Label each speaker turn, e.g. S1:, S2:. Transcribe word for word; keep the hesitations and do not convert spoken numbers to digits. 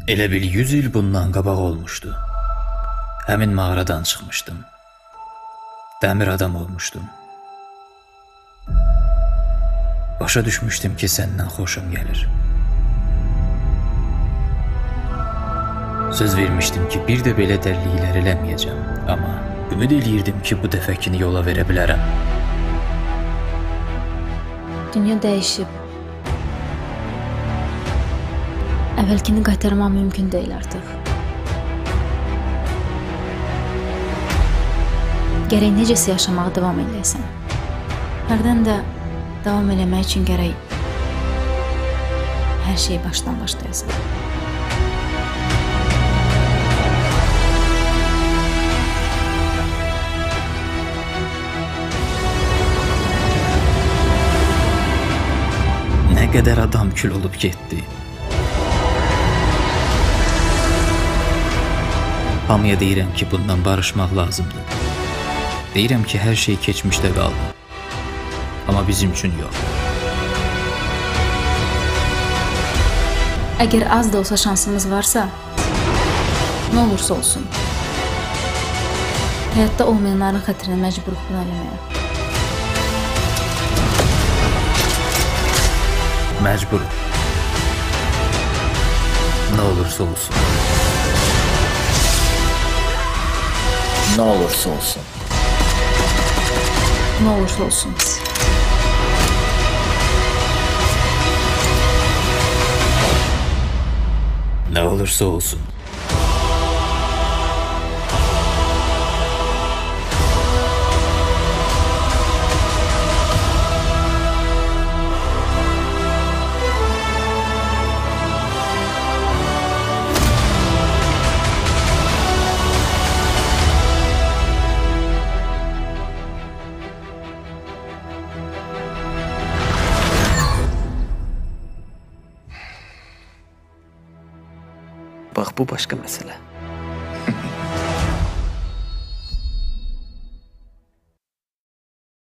S1: Elə bil yüz il bundan qabaq olmuşdu. Həmin mağaradan çıxmışdım. Dəmir adam olmuşdum. Başa düşmüşdüm ki, səndən xoşum gəlir. Söz vermişdim ki, bir də belə dəlliklər eləməyəcəm. Amma ümid eləyirdim ki, bu dəfəkini yola verə bilərəm.
S2: Dünya dəyişib. Əvvəlkini qaytarmaq mümkün deyil artıq. Gərək necəsə yaşamağa davam edəsən. Hərdən də davam eləmək üçün gərək hər şeyi başdan başlayasan.
S1: Nə qədər adam kül olub getdi. Hamıya deyirəm ki, bundan barışmaq lazımdır. Deyirəm ki, hər şey keçmişdə qaldı. Amma bizim üçün yox.
S2: Əgər az da olsa şansımız varsa, nə olursa olsun. Həyatda olmayanların xətrinə məcburuq bunu eləməyə.
S1: Məcburum. Nə olursa olsun.
S3: Nə olursa olsun.
S2: Nə olursa olsun.
S1: Nə olursa olsun.
S3: Bax, bu başqa məsələ.